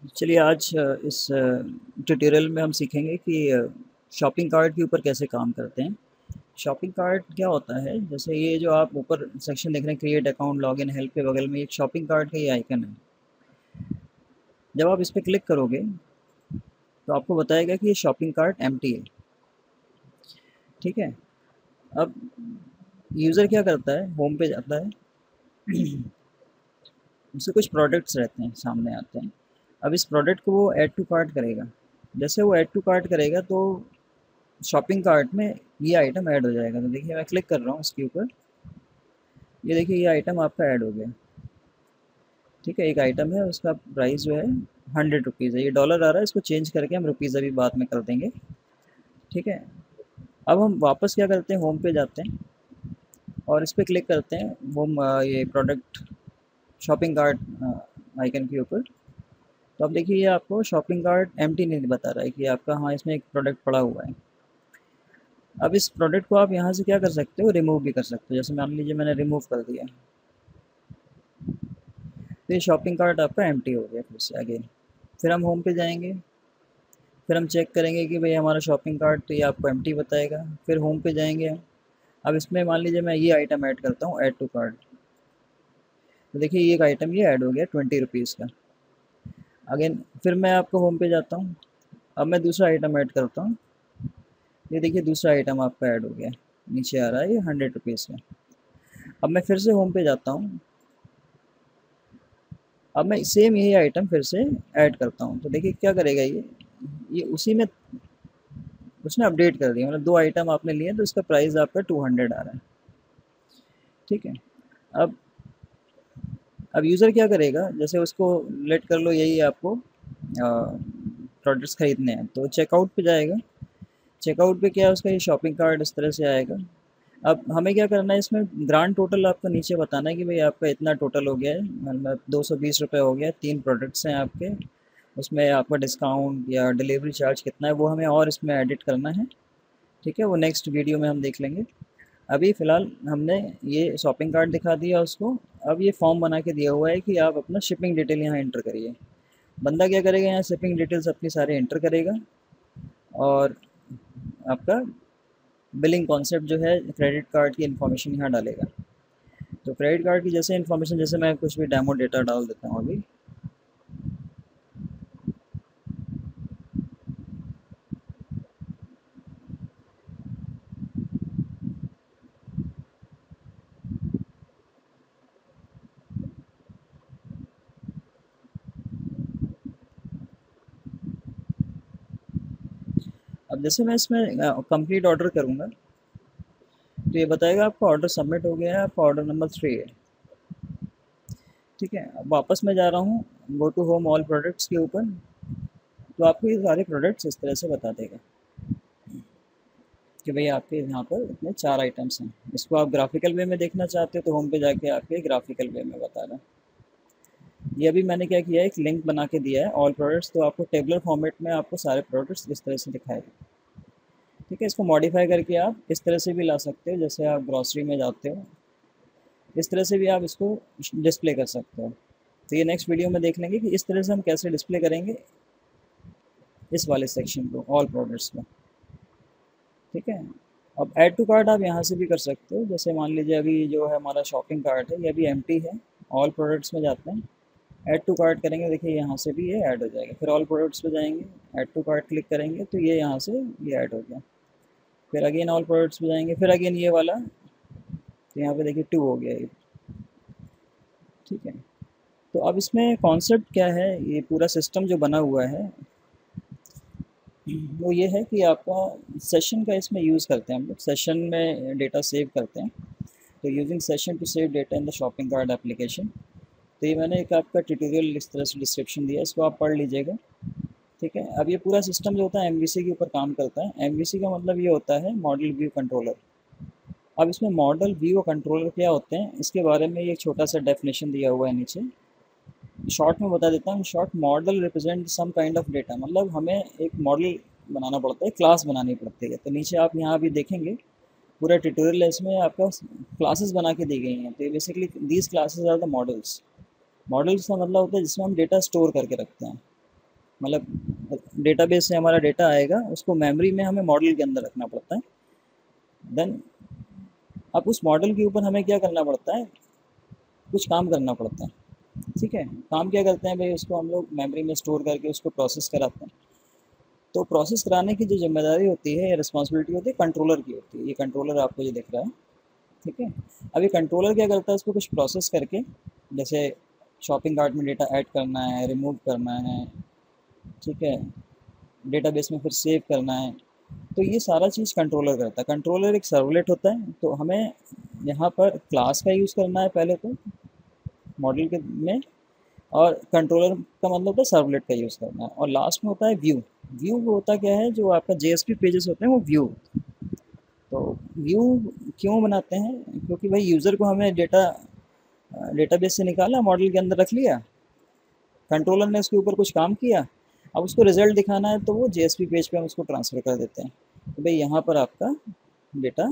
चलिए आज इस ट्यूटोरियल में हम सीखेंगे कि शॉपिंग कार्ट के ऊपर कैसे काम करते हैं। शॉपिंग कार्ट क्या होता है, जैसे ये जो आप ऊपर सेक्शन देख रहे हैं, क्रिएट अकाउंट, लॉगिन, हेल्प के बगल में एक शॉपिंग कार्ट का ये आइकन है। जब आप इस पर क्लिक करोगे तो आपको बताएगा कि ये शॉपिंग कार्ट एम्प्टी है। ठीक है। अब यूज़र क्या करता है, होम पे जाता है उससे कुछ प्रोडक्ट्स रहते हैं, सामने आते हैं। अब इस प्रोडक्ट को वो ऐड टू कार्ट करेगा। जैसे वो ऐड टू कार्ट करेगा तो शॉपिंग कार्ट में ये आइटम ऐड हो जाएगा। तो देखिए मैं क्लिक कर रहा हूँ इसके ऊपर, ये देखिए ये आइटम आपका ऐड हो गया। ठीक है, एक आइटम है, उसका प्राइस जो है 100 रुपीज़ है। ये डॉलर आ रहा है, इसको चेंज करके हम रुपीज़ अभी बाद में कर देंगे। ठीक है। अब हम वापस क्या करते हैं, होम पे जाते हैं और इस पर क्लिक करते हैं, होम ये प्रोडक्ट शॉपिंग कार्ट आइकन के ऊपर। तो अब देखिए ये आपको शॉपिंग कार्ट एम्प्टी नहीं बता रहा है कि आपका, हाँ इसमें एक प्रोडक्ट पड़ा हुआ है। अब इस प्रोडक्ट को आप यहाँ से क्या कर सकते हो, रिमूव भी कर सकते हो। जैसे मान लीजिए मैंने रिमूव कर दिया तो ये शॉपिंग कार्ट आपका एम्प्टी हो गया। फिर से अगेन फिर हम होम पे जाएंगे, फिर हम चेक करेंगे कि भाई हमारा शॉपिंग कार्ट, तो ये आपको एम्प्टी बताएगा। फिर होम पे जाएंगे हम। अब इसमें मान लीजिए मैं ये आइटम ऐड करता हूँ, ऐड टू कार्ट। तो देखिए ये एक आइटम ये ऐड हो गया 20 रुपीज़ का। अगेन फिर मैं आपको होम पे जाता हूँ, अब मैं दूसरा आइटम ऐड करता हूँ। ये देखिए दूसरा आइटम आपका ऐड हो गया, नीचे आ रहा है ये 100 रुपीज़ का। अब मैं फिर से होम पे जाता हूँ, अब मैं सेम यही आइटम फिर से ऐड करता हूँ। तो देखिए क्या करेगा ये उसी में उसने अपडेट कर दिया। मतलब दो आइटम आपने लिए तो इसका प्राइस आपका 200 आ रहा है। ठीक है। अब अब यूज़र क्या करेगा, जैसे उसको लेट कर लो यही आपको प्रोडक्ट्स खरीदने हैं, तो चेकआउट पे जाएगा। चेकआउट पे क्या है उसका, ये शॉपिंग कार्ट इस तरह से आएगा। अब हमें क्या करना है, इसमें ग्रांड टोटल आपको नीचे बताना है कि भाई आपका इतना टोटल हो गया है, मतलब 220 रुपये हो गया, 3 प्रोडक्ट्स हैं आपके, उसमें आपका डिस्काउंट या डिलीवरी चार्ज कितना है वो हमें और इसमें एडिट करना है। ठीक है, वो नेक्स्ट वीडियो में हम देख लेंगे। अभी फ़िलहाल हमने ये शॉपिंग कार्ट दिखा दिया उसको। अब ये फॉर्म बना के दिया हुआ है कि आप अपना शिपिंग डिटेल यहाँ इंटर करिए। बंदा क्या करेगा, यहाँ शिपिंग डिटेल्स अपनी सारे इंटर करेगा और आपका बिलिंग कॉन्सेप्ट जो है, क्रेडिट कार्ड की इन्फॉर्मेशन यहाँ डालेगा। तो क्रेडिट कार्ड की जैसे इन्फॉर्मेशन, जैसे मैं कुछ भी डेमो डेटा डाल देता हूँ अभी। अब जैसे मैं इसमें कंप्लीट ऑर्डर करूँगा तो ये बताएगा आपका ऑर्डर सबमिट हो गया है, आपका ऑर्डर नंबर 3 है। ठीक है। अब वापस मैं जा रहा हूँ go to home all products के ऊपर, तो आपको ये सारे प्रोडक्ट्स इस तरह से बता देगा कि भाई आपके यहाँ पर इतने 4 आइटम्स हैं। इसको आप ग्राफिकल वे में देखना चाहते हो तो होम पे जाके आपके ग्राफिकल वे में बता रहा है। ये अभी मैंने क्या किया है, एक लिंक बना के दिया है ऑल प्रोडक्ट्स, तो आपको टेबलर फॉर्मेट में आपको सारे प्रोडक्ट्स इस तरह से दिखाएगा। ठीक है, इसको मॉडिफाई करके आप इस तरह से भी ला सकते हो, जैसे आप ग्रॉसरी में जाते हो इस तरह से भी आप इसको डिस्प्ले कर सकते हो। तो ये नेक्स्ट वीडियो में देख लेंगे कि इस तरह से हम कैसे डिस्प्ले करेंगे इस वाले सेक्शन को, ऑल प्रोडक्ट्स को। ठीक है। अब ऐड टू कार्ट आप यहाँ से भी कर सकते हो। जैसे मान लीजिए अभी जो है हमारा शॉपिंग कार्ट है, ये अभी एम्प्टी है। ऑल प्रोडक्ट्स में जाते हैं, ऐड टू कार्ट करेंगे, देखिए यहाँ से भी ये ऐड हो जाएगा। फिर ऑल प्रोडक्ट्स पे जाएंगे, ऐड टू कार्ट क्लिक करेंगे तो ये यहाँ से ये ऐड हो गया। फिर अगेन ऑल प्रोडक्ट्स पे जाएंगे, फिर अगेन ये वाला, तो यहाँ पे देखिए 2 हो गया ये। ठीक है। तो अब इसमें कॉन्सेप्ट क्या है, ये पूरा सिस्टम जो बना हुआ है वो ये है कि आपका सेशन का इसमें यूज़ करते हैं हम लोग, सेशन में डेटा सेव करते हैं। तो using session to save data in the shopping cart application. तो ये मैंने एक आपका ट्यूटोरियल इस तरह से डिस्क्रिप्शन दिया है, इसको आप पढ़ लीजिएगा। ठीक है। अब ये पूरा सिस्टम जो होता है एमवीसी के ऊपर काम करता है। एमवीसी का मतलब ये होता है मॉडल व्यू कंट्रोलर। अब इसमें मॉडल व्यू और कंट्रोलर क्या होते हैं, इसके बारे में ये एक छोटा सा डेफिनेशन दिया हुआ है नीचे। शॉर्ट में बता देता हूँ। Short, model represent some kind of data, मतलब हमें एक मॉडल बनाना पड़ता है, क्लास बनानी पड़ती है। तो नीचे आप यहाँ भी देखेंगे पूरा ट्यूटोरियल है, इसमें आपका क्लासेस बना के दी गई हैं। तो ये basically these classes are the models. Models का मतलब होता है जिसमें हम डेटा स्टोर करके रखते हैं। मतलब डेटाबेस से हमारा डेटा आएगा, उसको मेमोरी में हमें मॉडल के अंदर रखना पड़ता है। देन अब उस मॉडल के ऊपर हमें क्या करना पड़ता है, कुछ काम करना पड़ता है। ठीक है, काम क्या करते हैं भाई, उसको हम लोग मेमोरी में स्टोर करके उसको प्रोसेस कराते हैं। तो प्रोसेस कराने की जो जिम्मेदारी होती है या रिस्पॉन्सिबिलिटी होती है कंट्रोलर की होती है। ये कंट्रोलर आपको ये दिख रहा है, ठीक है। अब ये कंट्रोलर क्या करता है, उसको कुछ प्रोसेस करके, जैसे शॉपिंग कार्ट में डेटा ऐड करना है, रिमूव करना है, ठीक है, डेटाबेस में फिर सेव करना है, तो ये सारा चीज़ कंट्रोलर करता है। कंट्रोलर एक सर्वलेट होता है, तो हमें यहाँ पर क्लास का यूज़ करना है पहले तो मॉडल के में, और कंट्रोलर का मतलब होता है सर्वलेट का यूज़ करना है, और लास्ट में होता है व्यू। व्यू होता क्या है, जो आपका जेएसपी पेजेस होते हैं वो व्यू। तो व्यू क्यों बनाते हैं, क्योंकि भाई यूज़र को हमें डेटा डेटाबेस से निकाला, मॉडल के अंदर रख लिया, कंट्रोलर ने उसके ऊपर कुछ काम किया, अब उसको रिजल्ट दिखाना है तो वो जेएसपी पेज पे हम उसको ट्रांसफ़र कर देते हैं। तो भाई यहाँ पर आपका डेटा,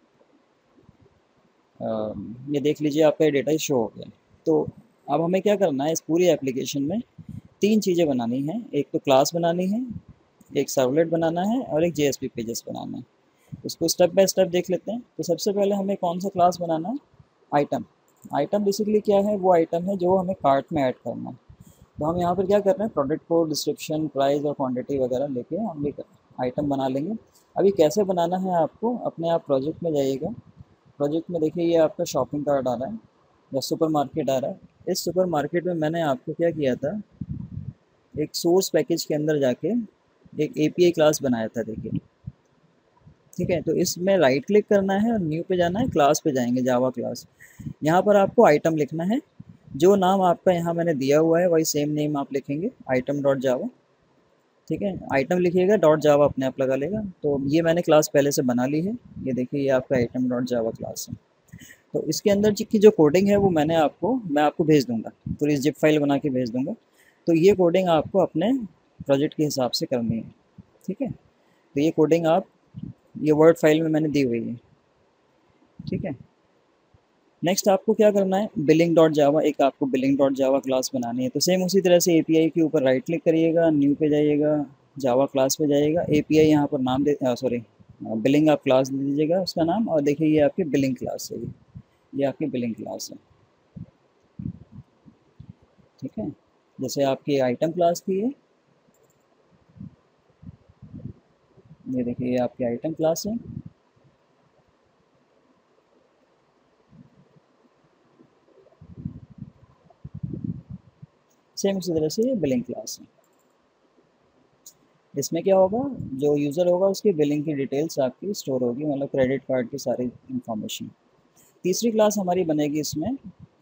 ये देख लीजिए आपका ये डेटा शो हो गया। तो अब हमें क्या करना है, इस पूरी एप्लीकेशन में तीन चीज़ें बनानी हैं। एक तो क्लास बनानी है, एक सर्वलेट बनाना है, और एक जेएसपी पेजेस बनाना है। उसको स्टेप बाय स्टेप देख लेते हैं। तो सबसे पहले हमें कौन सा क्लास बनाना है, आइटम। आइटम बेसिकली क्या है, वो आइटम है जो हमें कार्ट में ऐड करना है। तो हम यहाँ पर क्या कर रहे हैं, प्रोडक्ट कोड, डिस्क्रिप्शन, प्राइस और क्वांटिटी वगैरह लेके हम एक आइटम बना लेंगे। अभी कैसे बनाना है, आपको अपने आप प्रोजेक्ट में जाइएगा। प्रोजेक्ट में देखिए ये आपका शॉपिंग कार्ट आ रहा है या सुपर मार्केट आ रहा है। इस सुपर मार्केट में मैंने आपको क्या किया था, एक सोर्स पैकेज के अंदर जाके एक एपीआई क्लास बनाया था, देखिए। ठीक है, तो इसमें राइट क्लिक करना है और न्यू पे जाना है, क्लास पे जाएंगे, जावा क्लास। यहाँ पर आपको आइटम लिखना है, जो नाम आपका यहाँ मैंने दिया हुआ है वही सेम नेम आप लिखेंगे, आइटम डॉट जावा। ठीक है, आइटम लिखिएगा, डॉट जावा अपने आप लगा लेगा। तो ये मैंने क्लास पहले से बना ली है, ये देखिए ये आपका आइटम डॉट जावा क्लास है। तो इसके अंदर की जो कोडिंग है वो मैं आपको भेज दूंगा, पूरी जिप फाइल बना के भेज दूंगा। तो ये कोडिंग आपको अपने प्रोजेक्ट के हिसाब से करनी है। ठीक है, तो ये कोडिंग आप, ये वर्ड फाइल में मैंने दी हुई है। ठीक है, नेक्स्ट आपको क्या करना है, बिलिंग डॉट जावा, एक आपको बिलिंग डॉट जावा क्लास बनानी है। तो सेम उसी तरह से एपीआई के ऊपर राइट क्लिक करिएगा, न्यू पे जाइएगा, जावा क्लास पे जाइएगा, एपीआई यहाँ पर नाम दे, सॉरी, बिलिंग आप क्लास दे दीजिएगा उसका नाम, और देखिए ये आपकी बिलिंग क्लास है, ये आपकी बिलिंग क्लास है। ठीक है, जैसे आपकी आइटम क्लास थी ये देखिए ये आपकी आइटम क्लास है। सेम उसी तरह से ये बिलिंग क्लास है। इसमें क्या होगा, जो यूज़र होगा उसकी बिलिंग की डिटेल्स आपकी स्टोर होगी, मतलब क्रेडिट कार्ड की सारी इंफॉर्मेशन। तीसरी क्लास हमारी बनेगी इसमें,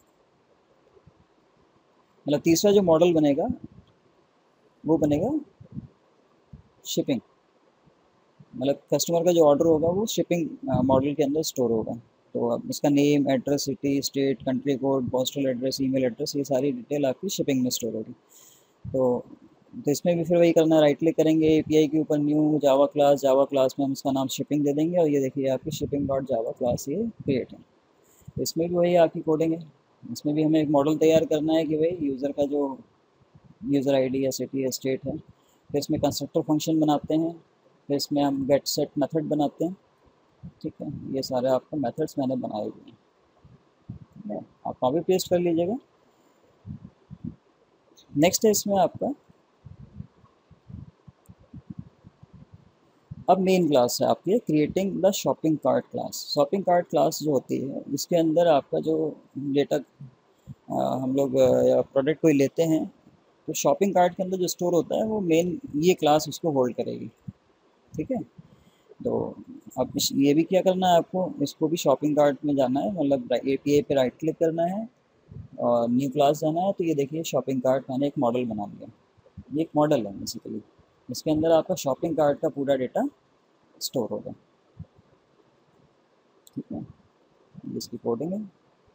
मतलब तीसरा जो मॉडल बनेगा वो बनेगा शिपिंग। मतलब कस्टमर का जो ऑर्डर होगा वो शिपिंग मॉडल के अंदर स्टोर होगा। तो अब इसका name, address, city, state, country code, postal address, email address, ये सारी डिटेल आपकी शिपिंग में स्टोर होगी। तो इसमें भी फिर वही करना है, राइट क्लिक करेंगे एपीआई के ऊपर, new Java class, Java class में हम इसका नाम शिपिंग दे देंगे, और ये देखिए आपकी शिपिंग डॉट जावा क्लास ये क्रिएट है। तो इसमें भी वही आपकी कोडिंग है। इसमें भी हमें एक मॉडल तैयार करना है कि भाई यूज़र का जो यूज़र आईडी या सिटी या स्टेट है, फिर इसमें कंस्ट्रक्टर फंक्शन बनाते हैं, फिर इसमें हम गेट सेट मेथड बनाते हैं। ठीक है, ये सारे आपको मेथड्स मैंने बनाए हुए हैं, ठीक है? आप कॉपी पेस्ट कर लीजिएगा। नेक्स्ट है इसमें आपका, अब मेन क्लास है आपकी creating the shopping cart class. Shopping cart class जो होती है इसके अंदर आपका जो डेटा हम लोग प्रोडक्ट कोई लेते हैं, तो शॉपिंग कार्ट के अंदर जो स्टोर होता है वो मेन ये क्लास उसको होल्ड करेगी। ठीक है, तो अब ये भी क्या करना है आपको, इसको भी शॉपिंग कार्ट में जाना है, मतलब एपीआई पे राइट क्लिक करना है और न्यू क्लास जाना है। तो ये देखिए शॉपिंग कार्ट मैंने एक मॉडल बना लिया, ये एक मॉडल है बेसिकली, इसके अंदर आपका शॉपिंग कार्ट का पूरा डेटा स्टोर होगा। ठीक है, इसकी कोडिंग है।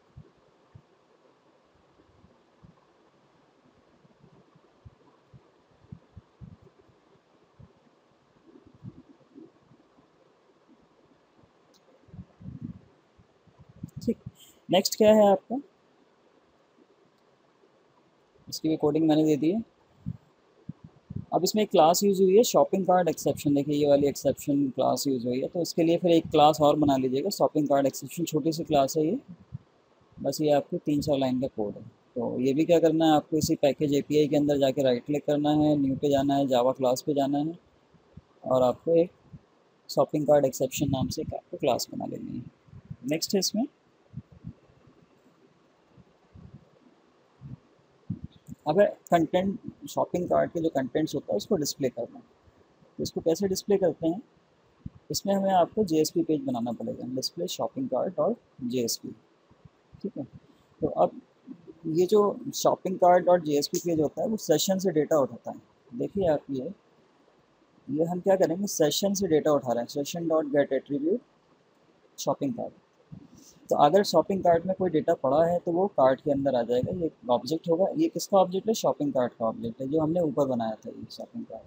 ठीक, नेक्स्ट क्या है आपका, इसकी भी कोडिंग मैंने दे दी है। अब इसमें एक क्लास यूज़ हुई है शॉपिंग कार्ट एक्सेप्शन, देखिए ये वाली एक्सेप्शन क्लास यूज़ हुई है, तो इसके लिए फिर एक क्लास और बना लीजिएगा शॉपिंग कार्ट एक्सेप्शन, छोटी सी क्लास है ये, बस ये आपको 3-4 लाइन का कोड है। तो ये भी क्या करना है आपको, इसी पैकेज एपीआई के अंदर जाके राइट क्लिक करना है, न्यू पे जाना है, जावा क्लास पे जाना है, और आपको एक शॉपिंग कार्ट एक्सेप्शन नाम से एक आपको क्लास बना लेनी है। नेक्स्ट है इसमें, अब कंटेंट शॉपिंग कार्ट के जो कंटेंट्स होता है उसको डिस्प्ले करना है। तो इसको कैसे डिस्प्ले करते हैं, इसमें हमें आपको जेएसपी पेज बनाना पड़ेगा, डिस्प्ले शॉपिंग कार्ट और जेएसपी। ठीक है, तो अब ये जो शॉपिंग कार्ट और जेएसपी पेज होता है वो सेशन से डेटा उठाता है। देखिए आप ये हम क्या करेंगे, सेशन से डेटा उठा रहे हैं, session dot get attribute shopping cart. तो अगर शॉपिंग कार्ट में कोई डेटा पड़ा है तो वो कार्ट के अंदर आ जाएगा, ये ऑब्जेक्ट होगा। ये किसका ऑब्जेक्ट है, शॉपिंग कार्ट का ऑब्जेक्ट है, जो हमने ऊपर बनाया था, ये शॉपिंग कार्ट,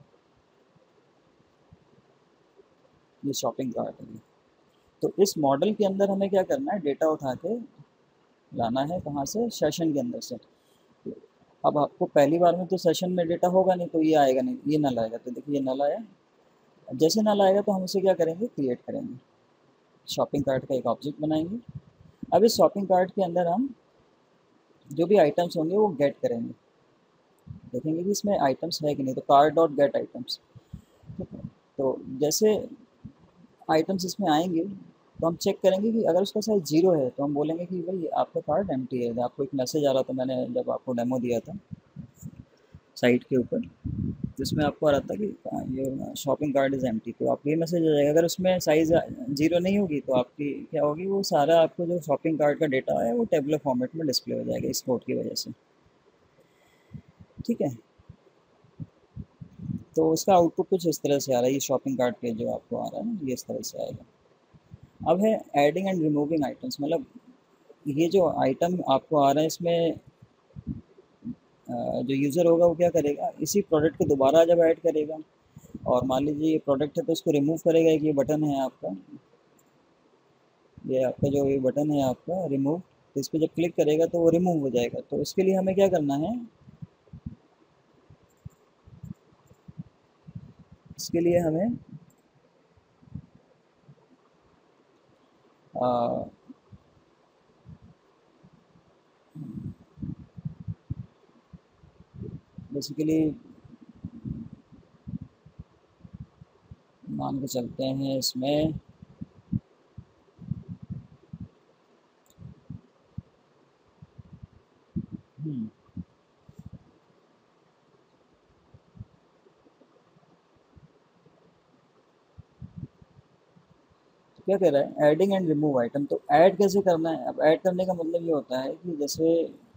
ये शॉपिंग कार्ट है। तो इस मॉडल के अंदर हमें क्या करना है, डेटा उठा के लाना है, कहाँ से, सेशन के अंदर से। अब आपको पहली बार में तो सेशन में डेटा होगा नहीं, तो ये आएगा नहीं, ये नल आएगा। तो देखिए ये नल आया, जैसे नल आएगा तो हम इसे क्या करेंगे, क्रिएट करेंगे, शॉपिंग कार्ट का एक ऑब्जेक्ट बनाएंगे। अब इस शॉपिंग कार्ट के अंदर हम जो भी आइटम्स होंगे वो गेट करेंगे, देखेंगे कि इसमें आइटम्स है कि नहीं, तो कार्ट डॉट गेट आइटम्स। ठीक है, तो जैसे आइटम्स इसमें आएंगे तो हम चेक करेंगे कि अगर उसका साइज 0 है तो हम बोलेंगे कि भाई आपका कार्ट एम्प्टी है। आपको एक मैसेज आ रहा था, मैंने जब आपको डेमो दिया था साइट के ऊपर, जिसमें आपको आ रहा था कि ये शॉपिंग कार्ट इज़ एम्प्टी, तो आपको ये मैसेज आ जाएगा। अगर उसमें साइज़ 0 नहीं होगी तो आपकी क्या होगी, वो सारा आपको जो शॉपिंग कार्ट का डेटा है वो टेबलर फॉर्मेट में डिस्प्ले हो जाएगा इस कोड की वजह से। ठीक है, तो उसका आउटपुट कुछ इस तरह से आ रहा है, ये शॉपिंग कार्ट पे जो आपको आ रहा है ना, ये इस तरह से आएगा। अब है एडिंग एंड रिमूविंग आइटम्स, मतलब ये जो आइटम आपको आ रहा है इसमें जो यूज़र होगा वो क्या करेगा, इसी प्रोडक्ट को दोबारा जब ऐड करेगा, और मान लीजिए ये प्रोडक्ट है तो इसको रिमूव करेगा, एक ये बटन है आपका, ये आपका जो ये बटन है आपका रिमूव, तो इस पर जब क्लिक करेगा तो वो रिमूव हो जाएगा। तो इसके लिए हमें क्या करना है, इसके लिए हमें बेसिकली मान के चलते हैं इसमें, हम्म, तो क्या कह रहा है, एडिंग एंड रिमूव आइटम। तो ऐड कैसे करना है, अब ऐड करने का मतलब ये होता है कि जैसे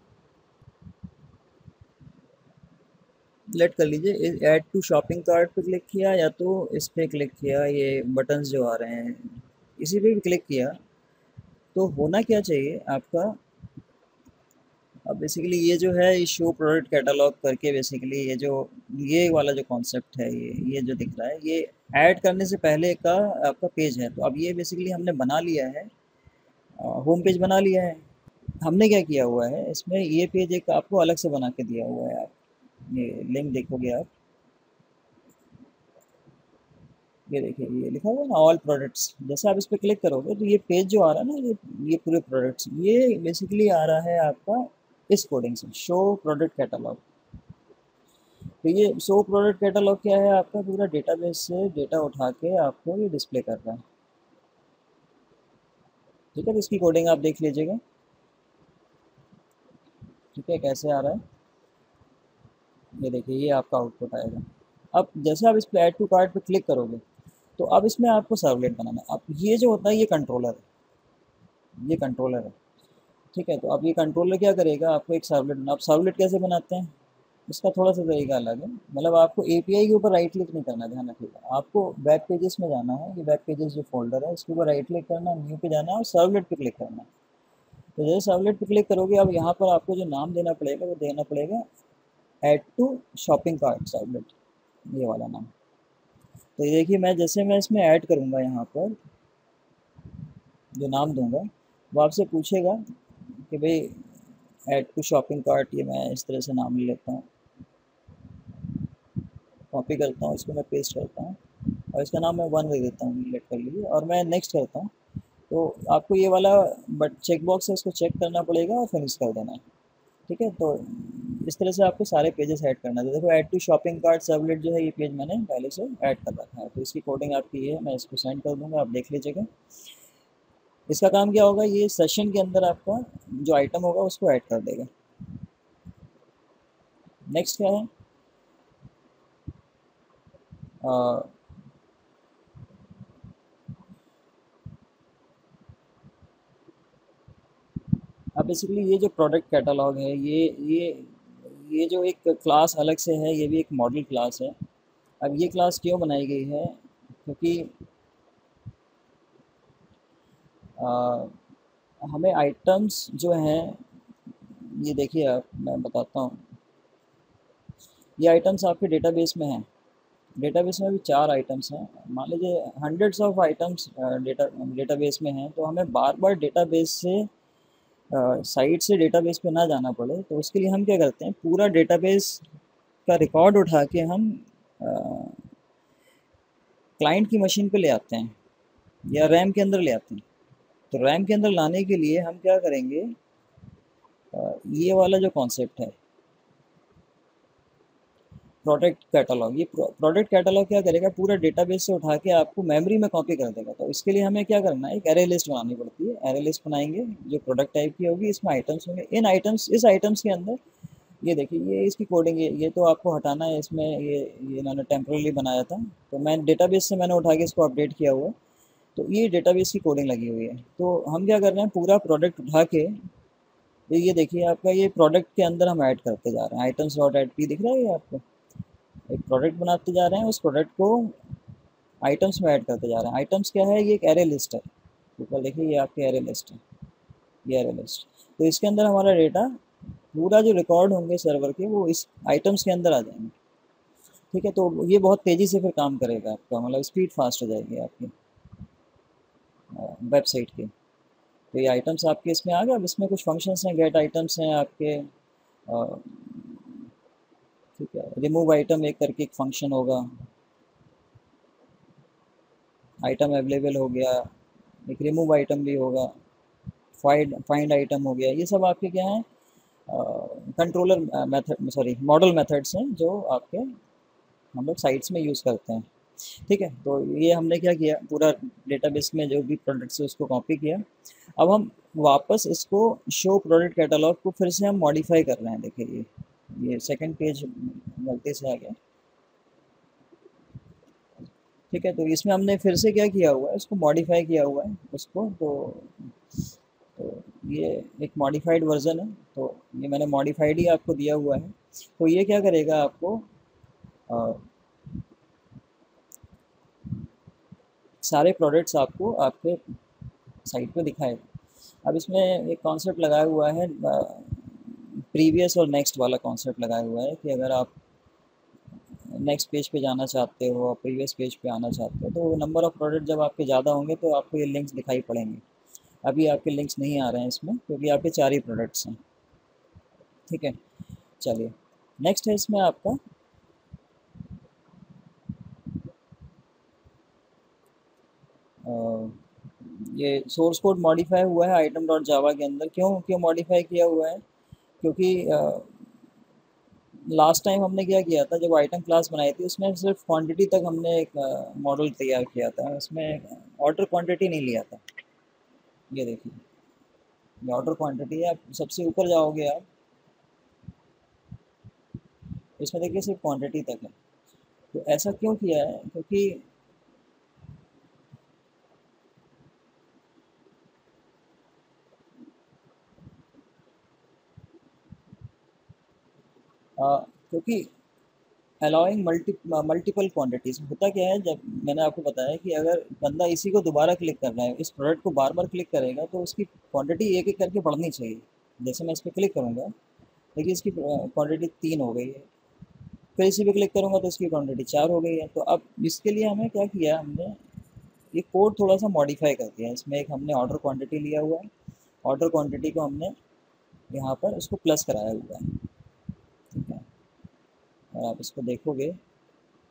लेट कर लीजिए, ऐड टू शॉपिंग कार्ट पे क्लिक किया या तो इस पे क्लिक किया, ये बटन्स जो आ रहे हैं इसी पे भी क्लिक किया, तो होना क्या चाहिए आपका। अब बेसिकली ये जो है, ये शो प्रोडक्ट कैटलॉग करके, बेसिकली ये जो ये वाला जो कॉन्सेप्ट है, ये जो दिख रहा है, ये ऐड करने से पहले का आपका पेज है। तो अब ये बेसिकली हमने बना लिया है, होम पेज बना लिया है। हमने क्या किया हुआ है इसमें, ये पेज एक आपको अलग से बना के दिया हुआ है। आप ये लिंक देखोगे आप, ये देखिए ये लिखा हुआ है ना, ऑल प्रोडक्ट्स। जैसे आप इस पर क्लिक करोगे तो ये पेज जो आ रहा है ना, ये पूरे प्रोडक्ट्स, ये बेसिकली आ रहा है आपका इस कोडिंग से, शो प्रोडक्ट कैटलॉग। तो ये शो प्रोडक्ट कैटलॉग क्या है, आपका पूरा डेटाबेस से डेटा उठा के आपको ये डिस्प्ले कर रहा है। ठीक है, तो इसकी कोडिंग आप देख लीजिएगा। ठीक है, कैसे आ रहा है, ये देखिए ये आपका आउटपुट आएगा। अब जैसे आप इस पे ऐड टू कार्ट पे क्लिक करोगे तो अब इसमें आपको सर्वलेट बनाना है। अब ये जो होता है ये कंट्रोलर है, ये कंट्रोलर है। ठीक है, तो अब ये कंट्रोलर क्या करेगा, आपको एक सर्वलेट बना। आप सर्वलेट कैसे बनाते हैं, इसका थोड़ा सा तरीका अलग है। मतलब आपको एपीआई के ऊपर राइट क्लिक नहीं करना, ध्यान रखिएगा। आपको वेब पेजेस में जाना है, ये वेब पेजेस जो फोल्डर है इसके ऊपर राइट क्लिक करना, न्यू पे जाना है और सर्वलेट पे क्लिक करना है। तो जैसे सर्वलेट पे क्लिक करोगे, अब यहाँ पर आपको जो नाम देना पड़ेगा वो देना पड़ेगा add to shopping cart servlet, ये वाला नाम। तो ये देखिए, मैं इसमें ऐड करूँगा, यहाँ पर जो नाम दूंगा वो आपसे पूछेगा कि भाई ऐड टू शॉपिंग कार्ट, ये मैं इस तरह से नाम ले लेता हूँ। कॉपी करता हूँ, इसको मैं पेस्ट करता हूँ और इसका नाम मैं 1 दे देता हूँ, लेट कर लीजिए, और मैं नेक्स्ट करता हूँ। तो आपको ये वाला बट चेक बॉक्स है, इसको चेक करना पड़ेगा और फिनिश कर देना है। ठीक है, तो इस तरह से आपको सारे पेजेस ऐड करना है। देखो add to shopping cart servlet जो है, ये पेज मैंने पहले से ऐड कर रखा है, तो इसकी कोडिंग आपकी ये है, मैं इसको सेंड कर दूंगा, आप देख लीजिएगा। इसका काम क्या होगा, ये सेशन के अंदर आपका जो आइटम होगा उसको ऐड कर देगा। नेक्स्ट क्या है, अ, अब बेसिकली ये जो प्रोडक्ट कैटलॉग है, ये जो एक क्लास अलग से है, ये भी एक मॉडल क्लास है। अब ये क्लास क्यों बनाई गई है, क्योंकि अ, हमें आइटम्स जो हैं, ये देखिए आप, मैं बताता हूँ, ये आइटम्स आपके डेटाबेस में हैं। डेटाबेस में भी 4 आइटम्स हैं, मान लीजिए हंड्रेड्स ऑफ आइटम्स डेटाबेस में हैं, तो हमें बार बार डेटाबेस से साइट से डेटाबेस पे ना जाना पड़े, तो उसके लिए हम क्या करते हैं, पूरा डेटाबेस का रिकॉर्ड उठा के हम क्लाइंट की मशीन पे ले आते हैं या रैम के अंदर ले आते हैं। तो रैम के अंदर लाने के लिए हम क्या करेंगे, ये वाला जो कॉन्सेप्ट है प्रोडक्ट कैटलॉग, ये प्रोडक्ट कैटलॉग क्या करेगा, पूरा डेटाबेस से उठा के आपको मेमोरी में कॉपी कर देगा। तो इसके लिए हमें क्या करना है, एक एरे लिस्ट बनानी पड़ती है। एरे लिस्ट बनाएंगे जो प्रोडक्ट टाइप की होगी, इसमें आइटम्स होंगे, इन आइटम्स इस आइटम्स के अंदर ये देखिए, ये इसकी कोडिंग है, ये तो आपको हटाना है इसमें, ये इन्होंने टेम्परली बनाया था, तो मैं डेटाबेस से मैंने उठा के इसको अपडेट किया हुआ है। तो ये डेटाबेस की कोडिंग लगी हुई है। तो हम क्या कर रहे हैं, पूरा प्रोडक्ट उठा के, ये देखिए आपका, ये प्रोडक्ट के अंदर हम ऐड करते जा रहे हैं। आइटम्स डॉट एड पी दिख रहा है ये आपको, एक प्रोडक्ट बनाते जा रहे हैं, उस प्रोडक्ट को आइटम्स में ऐड करते जा रहे हैं। आइटम्स क्या है, ये एक एरे लिस्ट है, ऊपर देखिए ये आपकी एरे लिस्ट है, ये एरे लिस्ट। तो इसके अंदर हमारा डेटा पूरा जो रिकॉर्ड होंगे सर्वर के, वो इस आइटम्स के अंदर आ जाएंगे। ठीक है, तो ये बहुत तेज़ी से फिर काम करेगा आपका, मतलब स्पीड फास्ट हो जाएगी आपकी वेबसाइट की। तो ये आइटम्स आपके इसमें आ गए। अब इसमें कुछ फंक्शंस हैं, गेट आइटम्स हैं आपके, ठीक है, रिमूव आइटम एक करके एक फंक्शन होगा, आइटम अवेलेबल हो गया, एक रिमूव आइटम भी होगा, फाइंड आइटम हो गया। ये सब आपके क्या हैं, controller method, sorry model methods हैं, जो आपके हम लोग साइट्स में यूज़ करते हैं। ठीक है, तो ये हमने क्या किया, पूरा डेटाबेस में जो भी प्रोडक्ट्स है उसको कॉपी किया। अब हम वापस इसको शो प्रोडक्ट कैटलॉग को फिर से हम मॉडिफाई कर रहे हैं। देखिए ये सेकंड पेज गलती से आ गया। ठीक है, तो इसमें हमने फिर से क्या किया हुआ है, इसको मॉडिफाई किया हुआ है उसको, तो ये एक मॉडिफाइड वर्जन है। तो ये मैंने मॉडिफाइड ही आपको दिया हुआ है। तो ये क्या करेगा, आपको अ, सारे प्रोडक्ट्स आपको आपके साइट पे दिखाएगा। अब इसमें एक कॉन्सेप्ट लगाया हुआ है, प्रीवियस और नेक्स्ट वाला कॉन्सेप्ट लगाया हुआ है, कि अगर आप नेक्स्ट पेज पे जाना चाहते हो और प्रीवियस पेज पे आना चाहते हो, तो नंबर ऑफ़ प्रोडक्ट जब आपके ज़्यादा होंगे तो आपको ये लिंक्स दिखाई पड़ेंगे। अभी आपके लिंक्स नहीं आ रहे हैं इसमें, क्योंकि आपके 4 ही प्रोडक्ट्स हैं। ठीक है, चलिए नेक्स्ट है इसमें आपका अ, ये सोर्स कोड मॉडिफाई हुआ है आइटम डॉट जावा के अंदर। क्यों क्यों मॉडिफाई किया हुआ है, क्योंकि लास्ट टाइम हमने क्या किया था, जब आइटम क्लास बनाई थी उसमें सिर्फ क्वांटिटी तक हमने एक मॉडल तैयार किया था, उसमें ऑर्डर क्वांटिटी नहीं लिया था। ये देखिए, ये ऑर्डर क्वांटिटी है। आप सबसे ऊपर जाओगे आप, इसमें देखिए सिर्फ क्वांटिटी तक है। तो ऐसा क्यों किया है, क्योंकि क्योंकि अलाउइंग मल्टीपल क्वांटिटीज होता क्या है, जब मैंने आपको बताया कि अगर बंदा इसी को दोबारा क्लिक कर रहा है, इस प्रोडक्ट को बार बार क्लिक करेगा, तो उसकी क्वांटिटी एक एक करके बढ़नी चाहिए। जैसे मैं इस पर क्लिक करूँगा, देखिए इसकी क्वांटिटी 3 हो गई है, फिर इसी पे क्लिक करूँगा तो इसकी क्वांटिटी 4 हो गई है। तो अब इसके लिए हमें क्या किया, हमने ये कोड थोड़ा सा मॉडिफाई कर दिया है। इसमें एक हमने ऑर्डर क्वांटिटी लिया हुआ है, ऑर्डर क्वांटिटी को हमने यहाँ पर उसको प्लस कराया हुआ है। ठीक है, और आप इसको देखोगे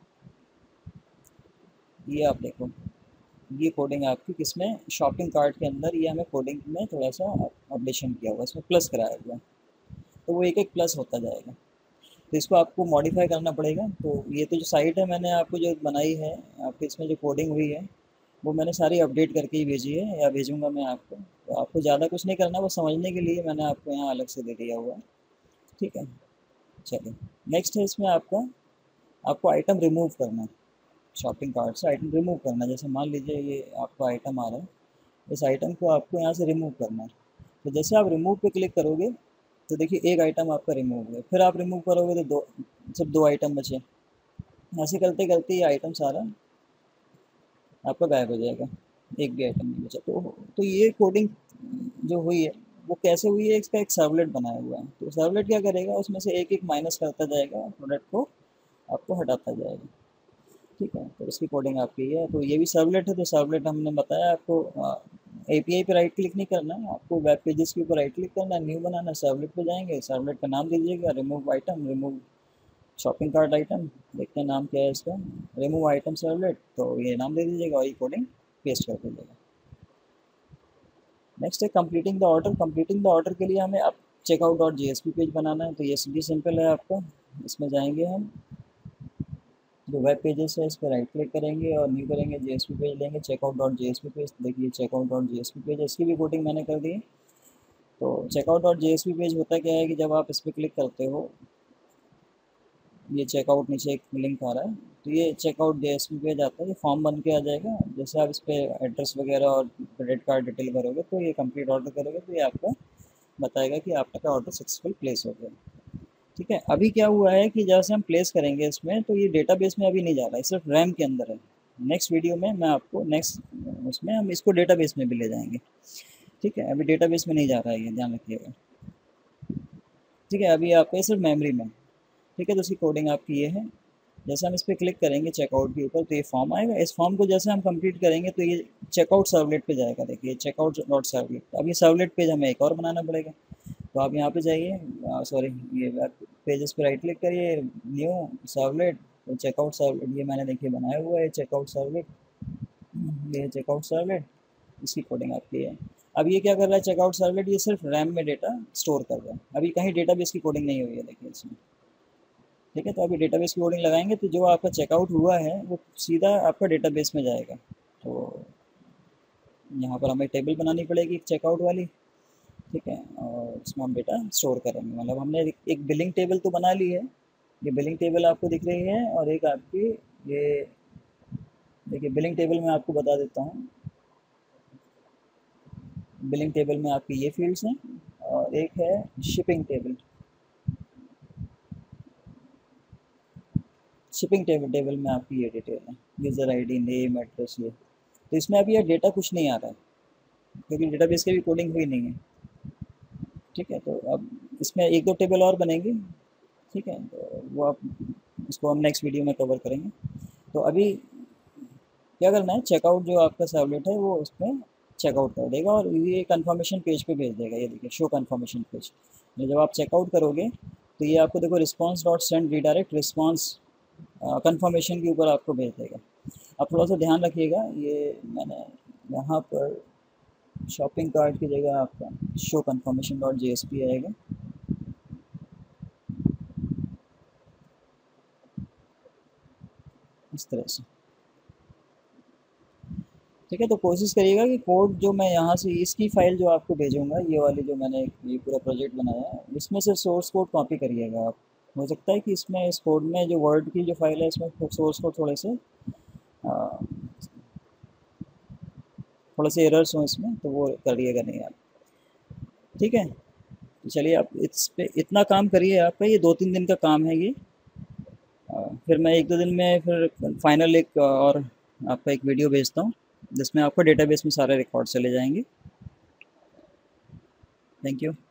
ये आप देखो, ये कोडिंग आपकी किसमें, शॉपिंग कार्ट के अंदर, ये हमें कोडिंग में थोड़ा सा अपडेशन किया हुआ है, इसमें प्लस कराया हुआ है, तो वो एक एक प्लस होता जाएगा। तो इसको आपको मॉडिफाई करना पड़ेगा। तो ये तो जो साइट है मैंने आपको जो बनाई है, आपके इसमें जो कोडिंग हुई है वो मैंने सारी अपडेट करके ही भेजी है, या भेजूंगा मैं आपको। तो आपको ज़्यादा कुछ नहीं करना, वो समझने के लिए मैंने आपको यहाँ अलग से दे दिया हुआ है। ठीक है, चलिए। नेक्स्ट है इसमें आपका, आपको आइटम रिमूव करना है। शॉपिंग कार्ट से आइटम रिमूव करना है। जैसे मान लीजिए ये आपका आइटम आ रहा है, इस आइटम को आपको यहाँ से रिमूव करना है। तो जैसे आप रिमूव पे क्लिक करोगे तो देखिए एक आइटम आपका रिमूव हुआ, फिर आप रिमूव करोगे तो दो, सिर्फ दो आइटम बचे। ऐसे करते करते ये आइटम सारा आपका गायब हो जाएगा, एक भी आइटम नहीं बचा। तो ये कोडिंग जो हुई है वो कैसे हुई है, इसका एक सर्वलेट बनाया हुआ है। तो सर्वलेट क्या करेगा, उसमें से एक एक माइनस करता जाएगा, प्रोडक्ट को आपको हटाता जाएगा। ठीक है, तो इसकी कोडिंग आपकी है। तो ये भी सर्वलेट है, तो सर्वलेट हमने बताया आपको, एपीआई पे राइट क्लिक नहीं करना है आपको, वेब पेजेस के ऊपर राइट क्लिक करना है, न्यू बनाना है, सर्वलेट पे जाएंगे, सर्वलेट का नाम दीजिएगा remove item, remove shopping cart item, देखते हैं नाम क्या है इसका, रिमूव आइटम सर्वलेट, तो ये नाम दे दीजिएगा और ये कोडिंग पेस्ट कर दीजिएगा। नेक्स्ट है completing the order. Completing the order के लिए हमें अब चेकआउट डॉट जेएसपी पेज बनाना है। तो ये भी सिंपल है आपका, इसमें जाएंगे हम, जो वेब पेजेस है इस पर राइट क्लिक करेंगे और न्यू करेंगे, जेएसपी पेज लेंगे, चेकआउट डॉट जेएसपी पेज, देखिए चेकआउट डॉट जेएसपी पेज, इसकी भी कोडिंग मैंने कर दी है। तो चेकआउट डॉट जेएसपी पेज होता क्या है कि जब आप इस पर क्लिक करते हो, ये चेकआउट नीचे एक लिंक आ रहा है, तो ये चेकआउट जेएसपी पेज आता है, ये फॉर्म बन के आ जाएगा। जैसे आप इस पर एड्रेस वगैरह और क्रेडिट कार्ड डिटेल भरोगे तो ये कंप्लीट ऑर्डर करोगे तो ये आपका बताएगा कि आपका ऑर्डर सक्सेसफुल प्लेस हो गया। ठीक है, अभी क्या हुआ है कि जैसे हम प्लेस करेंगे इसमें, तो ये डेटाबेस में अभी नहीं जा रहा है, सिर्फ रैम के अंदर है। नेक्स्ट वीडियो में मैं आपको, नेक्स्ट उसमें हम इसको डेटाबेस में भी ले जाएंगे। ठीक है, अभी डेटाबेस में नहीं जा रहा है, ये ध्यान रखिएगा। ठीक है, अभी आपका सिर्फ मेमोरी में। ठीक है, तो उसकी कोडिंग आपकी ये है। जैसे हम इस पर क्लिक करेंगे चेकआउट के ऊपर तो ये फॉर्म आएगा, इस फॉर्म को जैसे हम कंप्लीट करेंगे तो ये चेकआउट सर्वलेट पे जाएगा। देखिए चेकआउट डॉट सर्वलेट, अब ये सर्वलेट पेज हमें एक और बनाना पड़ेगा। तो आप यहाँ पे जाइए, सॉरी, ये वेब पेजेस पे राइट क्लिक करिए, न्यू सर्वलेट, तो चेकआउट सर्वलेट ये मैंने देखिए बनाया हुआ है, चेकआउट सर्वलेट, ये चेकआउट सर्वलेट, इसकी कोडिंग आपकी है। अब ये क्या कर रहा है चेकआउट सर्वलेट, ये सिर्फ रैम में डेटा स्टोर कर रहा है, अभी कहीं डेटाबेस की कोडिंग नहीं हुई है, देखिए इसमें। ठीक है, तो अभी डेटाबेस की कोडिंग लगाएंगे तो जो आपका चेकआउट हुआ है वो सीधा आपका डेटाबेस में जाएगा। तो यहाँ पर हमें टेबल बनानी पड़ेगी चेकआउट वाली। ठीक है, और इसमें हम डेटा स्टोर करेंगे, मतलब हमने एक बिलिंग टेबल तो बना ली है, ये बिलिंग टेबल आपको दिख रही है, और एक आपकी ये देखिए बिलिंग टेबल में आपको बता देता हूँ, बिलिंग टेबल में आपकी ये फील्ड्स हैं, और एक है शिपिंग टेबल। शिपिंग टेबल में आपकी ये डिटेल है, यूज़र आईडी, नेम, एड्रेस, ये। तो इसमें अभी ये डेटा कुछ नहीं आ रहा है क्योंकि डेटाबेस की भी कोडिंग हुई नहीं है। ठीक है, तो अब इसमें एक दो टेबल और बनेंगी। ठीक है, तो वो आप, इसको हम नेक्स्ट वीडियो में कवर करेंगे। तो अभी क्या करना है, चेकआउट जो आपका सर्वलेट है वो उसमें चेकआउट कर देगा और ये कंफर्मेशन पेज पे भेज देगा। ये देखिए शो कंफर्मेशन पेज, जब आप चेकआउट करोगे तो ये आपको देखो response dot send redirect response confirmation के ऊपर आपको भेज देगा। आप थोड़ा सा ध्यान रखिएगा, ये मैंने यहाँ पर शॉपिंग कार्ट की जगह आपका शो कंफर्मेशन डॉट जेएसपी आएगा। इस तरह से। ठीक है, तो कोशिश करिएगा कि कोड जो मैं यहाँ से, इसकी फ़ाइल जो आपको भेजूंगा, ये वाली जो मैंने ये पूरा प्रोजेक्ट बनाया है, इसमें से सोर्स कोड कॉपी करिएगा आप। हो सकता है कि इसमें इस कोड में जो वर्ड की जो फाइल है इसमें सोर्स कोड थोड़े से एरर्स हों इसमें, तो वो करिएगा नहीं आप। ठीक है, तो चलिए आप इस पे इतना काम करिए, आपका ये 2-3 दिन का काम है ये। फिर मैं 1-2 दिन में फिर फाइनल एक और आपका एक वीडियो भेजता हूँ जिसमें आपको डेटाबेस में सारे रिकॉर्ड चले जाएंगे। Thank you.